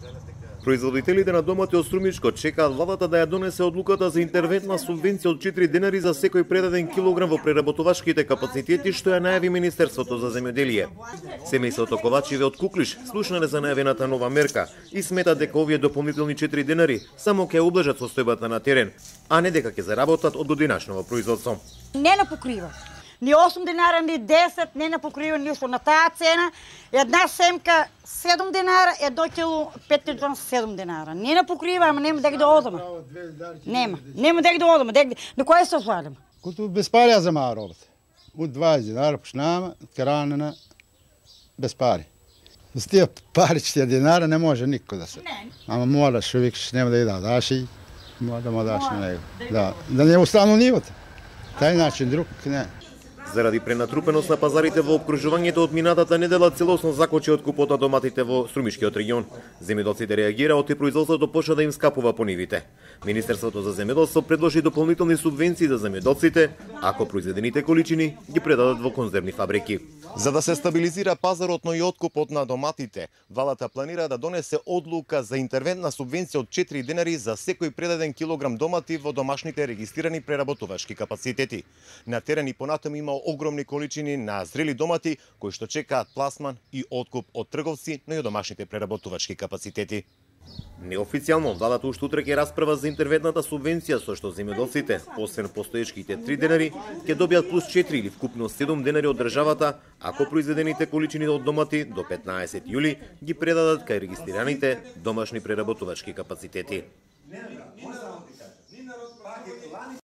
Производителите на домати од Струмичко чекаат владата да ја донесе одлуката за интервентна субвенција од 4 денари за секој предаден килограм во преработувачките капацитети, што ја најави Министерството за земјоделие. Семејството Ковачеве од Куклиш слушнале за најавената нова мерка и сметат дека овие дополнителни 4 денари само ќе ублажат состојбата на терен, а не дека ќе заработат од годинашно производство. Не напокрива. Ни 8 динара, ни 10, не напокрива ништо. На таа цена една семка 7 динара, едно кило 5 кг 7 динара. Не напокрива, ама нема дека да одаме. Нема дека да одаме. На кој се свалим? Кото без пари ја замаа работа. Од 20 динара почнаваме, каране без пари. С тие парички динара не може никој да се. Ама мораш, викаш, нема да ја дадаш и мора да му даш на него. Да не остану нивата. Тај начин друг не. Заради пренатрупеност на пазарите во опкружувањето од минатата недела целосно закочи откупот на доматите во Струмишкиот регион. Земјоделците реагираат и производството почна да им скапува по нивите. Министерството за земјоделство предложи дополнителни субвенции за земјоделците ако произведените количини ги предадат во конзервни фабрики. За да се стабилизира пазарот, но и откупот на доматите, владата планира да донесе одлука за интервентна субвенција од 4 денари за секој предаден килограм домати во домашните регистрирани преработувачки капацитети. На терен и понатаму има огромни количини на зрели домати кои што чекаат пласман и откуп од трговци, но и од домашните преработувачки капацитети. Неофицијално, владата уште утре ќе расправа за интервентната субвенција со што земјоделците, освен постоечките 3 денари, ќе добијат плюс 4 или вкупно 7 денари од државата, ако произведените количини од домати до 15 јули ги предадат кај регистрираните домашни преработувачки капацитети.